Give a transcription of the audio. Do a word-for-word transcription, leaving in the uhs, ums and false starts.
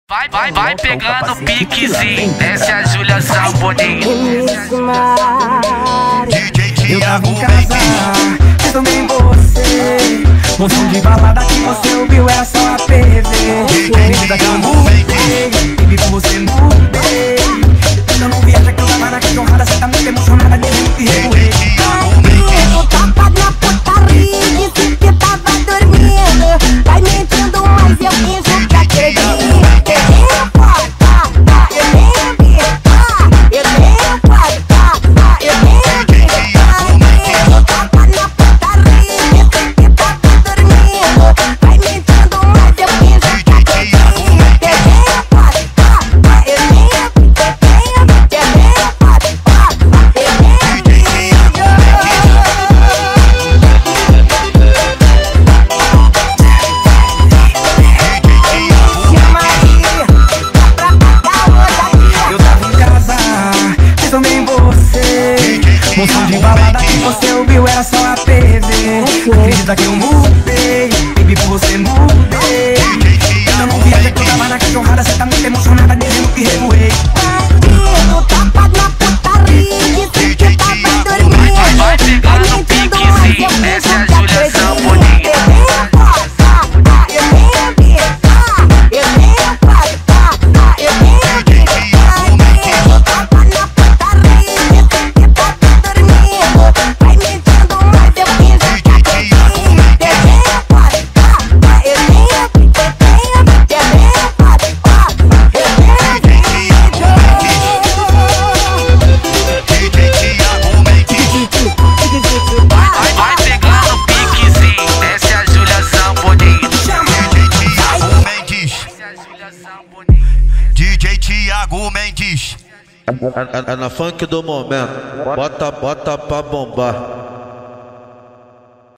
Vai, vai, vai pegando piquezinho, desce a Júlia Zambonin. Eu tava em casa, fiz também você. Um som de balada que você ouviu era só a P V. Desde que eu mudei, vivi com você mudei. Eu não viaja que eu tava na honrada, cê tá muito emocionada, dizendo que revoei. Eu tava na putaria, disse que tava dormindo. Vai mentindo, mas eu finjo que acredito. Um som de balada que você ouviu era só a P V. Acredita que eu mudei, baby, por você mudei. Eu não viaja que eu tava na cachorrada, cê tá muito emocionada, dizendo que revoei. Eu tava na putaria, disse que tava dormindo. Vai pegando piquezinho, desce a Júlia Zambonin. D J Thiago Mendes. É, é, é na funk do momento, bota, bota pra bombar.